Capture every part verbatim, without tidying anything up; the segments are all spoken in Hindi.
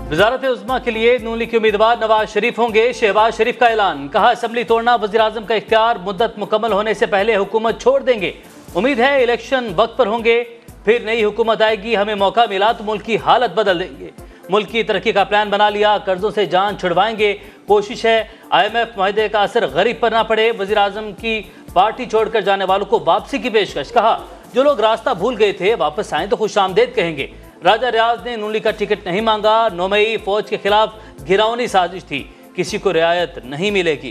वजारत उज़्मा के लिए नून लीग के उम्मीदवार नवाज शरीफ होंगे। शहबाज शरीफ का ऐलान, कहा असेंबली तोड़ना वज़ीर आज़म का इख्तियार, मुद्दत मुकम्मल होने से पहले हुकूमत छोड़ देंगे। उम्मीद है इलेक्शन वक्त पर होंगे, फिर नई हुकूमत आएगी, हमें मौका मिला तो मुल्क की हालत बदल देंगे। मुल्क की तरक्की का प्लान बना लिया, कर्जों से जान छुड़वाएंगे। कोशिश है आई एम एफ माहदे का असर गरीब पर ना पड़े। वज़ीर आज़म की पार्टी छोड़कर जाने वालों को वापसी की पेशकश, कहा जो लोग रास्ता भूल गए थे वापस आएँ तो खुशामदेद कहेंगे। राजा रियाज ने नून लीग का टिकट नहीं मांगा। नौ मई फौज के खिलाफ घिरौनी साजिश थी, किसी को रियायत नहीं मिलेगी।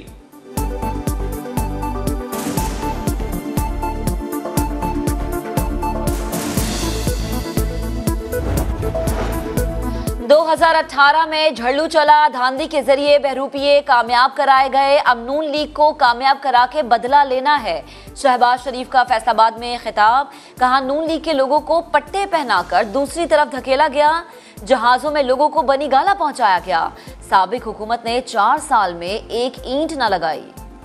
दो हज़ार अठारह में झल्लू चला, धांधली के जरिए बहरूपिये कामयाब कराए गए। अब नून लीग को कामयाब करा के बदला लेना है। शहबाज शरीफ का फैसलाबाद में खिताब, कहा नून लीग के लोगों को पट्टे पहनाकर दूसरी तरफ धकेला गया, जहाजों में लोगों को बनी गाला पहुंचाया गया। साबिक हुकूमत ने चार साल में एक ईंट न लगाई।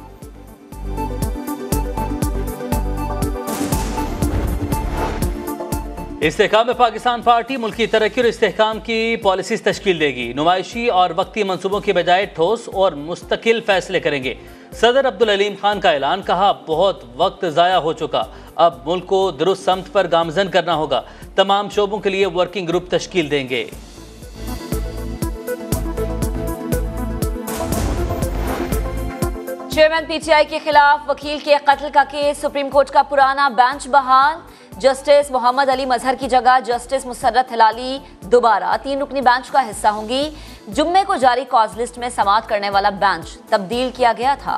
इस्तेहकाम में पाकिस्तान पार्टी मुल्क की तरक्की और इस्तेहकाम की पॉलिसीज तश्कील देगी। नुमाइशी और वक्ती मंसूबों की बजाय ठोस और मुस्तकिल फैसले करेंगे। सदर अब्दुल अलीम खान का ऐलान, कहा बहुत वक्त ज़ाया हो चुका, अब मुल्क को दुरुस्त समत पर गामजन करना होगा। तमाम शोबों के लिए वर्किंग ग्रुप तश्कील देंगे। चेयरमैन पीटीआई के खिलाफ वकील के कत्ल का केस, सुप्रीम कोर्ट का पुराना बेंच बहाल। जस्टिस मोहम्मद अली मजहर की जगह जस्टिस मुसर्रत हिलाली दोबारा तीन रुकनी बेंच का हिस्सा होंगी। जुम्मे को जारी कॉज लिस्ट में समाअत करने वाला बेंच तब्दील किया गया था।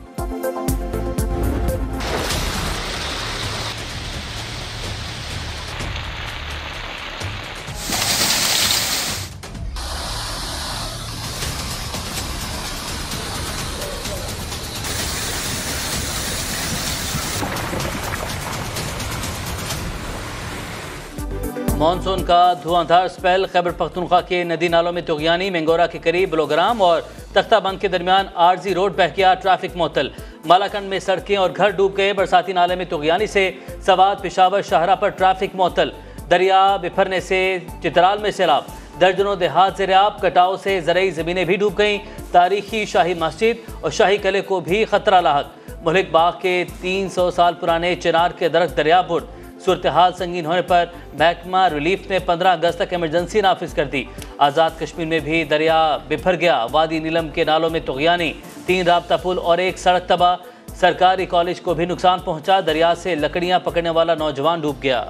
मानसून का धुआंधार स्पेल, खैबर पख्तूनख्वा के नदी नालों में तुगयानी, मेंगोरा के करीब बलोग्राम और तख्ताबंद के दरमियान आरजी रोड बह गया, ट्रैफिक मुअत्तल। मालाकंड में सड़कें और घर डूब गए। बरसाती नाले में तुगयानी से सवात, पिशावर, शाहरा पर ट्रैफिक मुअत्तल। दरिया बिफरने से चित्राल में सैलाब, दर्जनों देहात ज़ेर-ए-आब। कटाव से ज़रई ज़मीनें भी डूब गईं। तारीखी शाही मस्जिद और शाही किले को भी खतरा लाहक। मुल्क बाग के तीन सौ साल पुराने चिनार के दरख्त दरियापुर। सूरत हाल संगीन होने पर महकमा रिलीफ ने पंद्रह अगस्त तक इमरजेंसी नाफिज कर दी। आज़ाद कश्मीर में भी दरिया बिफर गया। वादी नीलम के नालों में तुगयानी, तीन राब्ता पुल और एक सड़क तबाह। सरकारी कॉलेज को भी नुकसान पहुंचा। दरिया से लकड़ियां पकड़ने वाला नौजवान डूब गया।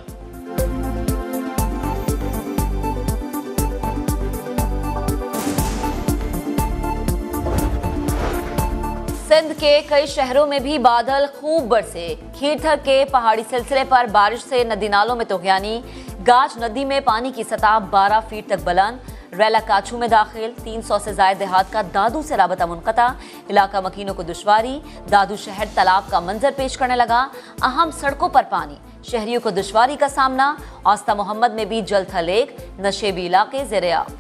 सिंध के कई शहरों में भी बादल खूब बरसे। खीरथर के पहाड़ी सिलसिले पर बारिश से नदी नालों में तुगयानी। गाज नदी में पानी की सतह बारह फीट तक बुलंद। रेला काछू में दाखिल। तीन सौ से ज्यादा देहात का दादू से राबता मुनक़ता। इलाका मकीनों को दुश्वारी। दादू शहर तालाब का मंजर पेश करने लगा। अहम सड़कों पर पानी, शहरियों को दुश्वारी का सामना। आस्था मोहम्मद में भी जल था लेक, नशेबी इलाके ज़ेर-ए-आब।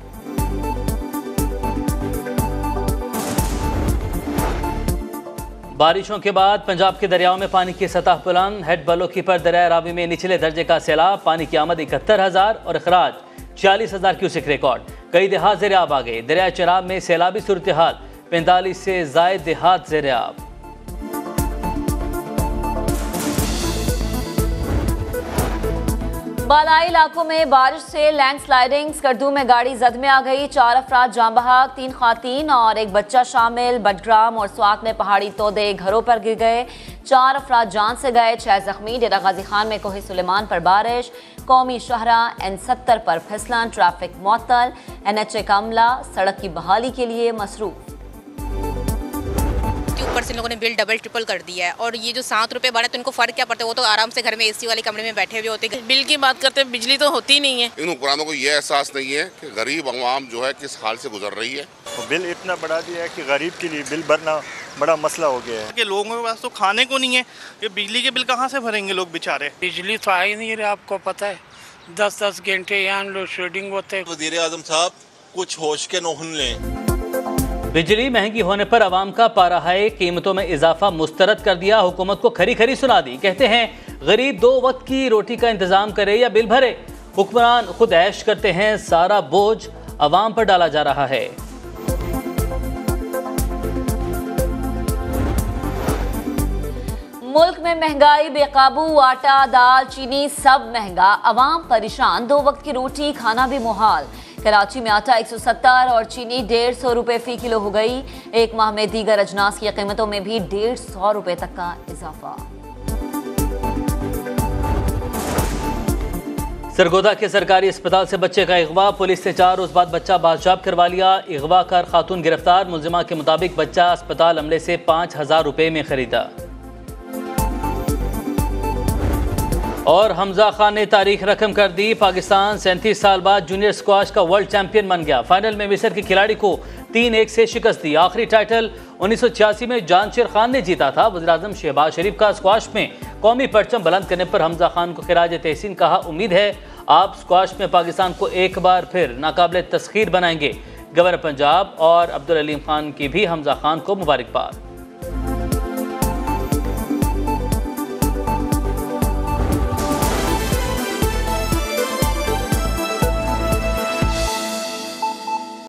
बारिशों के बाद पंजाब के दरियाओं में पानी की सतह बुलंद। हेड बलोकी पर दरिया रावी में निचले दर्जे का सैलाब। पानी की आमद इकहत्तर हजार और अखराज छियालीस हजार क्यूसेक रिकॉर्ड। कई देहात ज़ेर-ए-आब आ गए। दरिया चनाब में सैलाबी सूरत हाल, पैंतालीस से जायद देहात ज़ेर-ए-आब। बालाई इलाकों में बारिश से लैंडस्लाइडिंग। स्कर्दू में गाड़ी जद में आ गई। चार अफराद जाँ बहक, तीन खातीन और एक बच्चा शामिल। बडग्राम और स्वात में पहाड़ी तोदे घरों पर गिर गए। चार अफराद जान से गए, छह जख्मी। डेरा गाजी खान में कोहे सुलेमान पर बारिश। कौमी शहरा एन सत्तर पर फिसलन, ट्रैफिक मुअत्तल। एन एच ए का अमला सड़क की बहाली के लिए मसरूफ। ऊपर से लोगों ने बिल डबल ट्रिपल कर दिया है और ये जो सात रुपए बढ़े तो इनको फर्क क्या पड़ता है? वो तो आराम से घर में एसी वाले कमरे में बैठे हुए होते हैं। बिल की बात करते हैं, बिजली तो होती नहीं है। इन हुक्मरानों को ये एहसास नहीं है कि गरीब अवाम जो है किस हाल से गुजर रही है। तो बिल इतना बढ़ा दिया है कि गरीब के लिए बिल भरना बड़ा मसला हो गया है कि लोगों के पास तो खाने को नहीं है, ये बिजली के बिल कहाँ से भरेंगे लोग बेचारे। बिजली तो आ ही नहीं रही, आपको पता है दस दस घंटे यहाँ लोड शेडिंग होते हैं। वज़ीर आज़म साहब कुछ होश के नौहन लें। बिजली महंगी होने पर आवाम का पाराहाय कीमतों में इजाफा मुस्तरद कर दिया। हुकूमत को खरी खरी सुना दी। कहते हैं गरीब दो वक्त की रोटी का इंतजाम करे या बिल भरे। हुक्मरान खुद ऐश करते हैं, सारा बोझ अवाम पर डाला जा रहा है। मुल्क में महंगाई बेकाबू, आटा, दाल, चीनी सब महंगा, अवाम परेशान, दो वक्त की रोटी खाना भी मुहाल। कराची में आटा एक सौ सत्तर और चीनी डेढ़ सौ रुपए फी किलो हो गई। एक माह में दीगर अजनास की कीमतों में भी डेढ़ सौ रुपए तक का इजाफा। सरगोदा के सरकारी अस्पताल से बच्चे का अगवा, पुलिस ने चार रोज बाद बच्चा बाजियाब करवा लिया। अगवा कर खातून गिरफ्तार, मुलजिमा के मुताबिक बच्चा अस्पताल अमले से पाँच हजार रुपये में खरीदा। और हमजा खान ने तारीख रकम कर दी, पाकिस्तान सैंतीस साल बाद जूनियर स्क्वाश का वर्ल्ड चैंपियन बन गया। फाइनल में मिस्र के खिलाड़ी को तीन एक से शिकस्त दी। आखिरी टाइटल उन्नीस सौ छियासी में जानशीर खान ने जीता था। वज़ीर-ए-आज़म शहबाज शरीफ का स्क्वाश में कौमी परचम बुलंद करने पर हमजा खान को खिराज तहसीन कहा। उम्मीद है आप स्क्वाश में पाकिस्तान को एक बार फिर नाकाबिल तस्खीर बनाएंगे। गवर्नर पंजाब और अब्दुल अलीम खान की भी हमजा खान को मुबारकबाद।